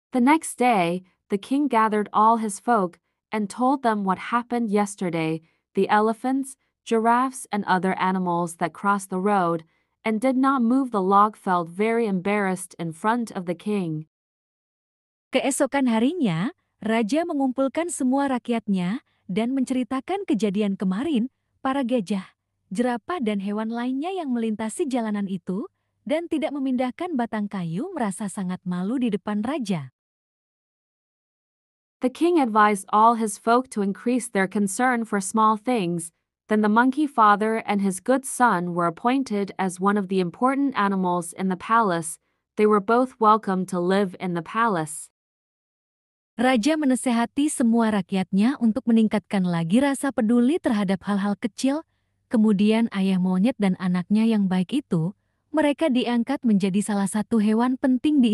The next day, the king gathered all his folk and told them what happened yesterday, the elephants, giraffes, and other animals that crossed the road, and did not move the log felt very embarrassed in front of the king. Keesokan harinya, raja mengumpulkan semua rakyatnya dan menceritakan kejadian kemarin, para gajah, jerapah dan hewan lainnya yang melintasi jalanan itu, dan tidak memindahkan batang kayu merasa sangat malu di depan raja. The king advised all his folk to increase their concern for small things. Then the monkey father and his good son were appointed as one of the important animals in the palace. They were both welcome to live in the palace. Raja menasehati semua rakyatnya untuk meningkatkan lagi rasa peduli terhadap hal-hal kecil. Kemudian ayah monyet dan anaknya yang baik itu, mereka diangkat menjadi salah satu hewan penting di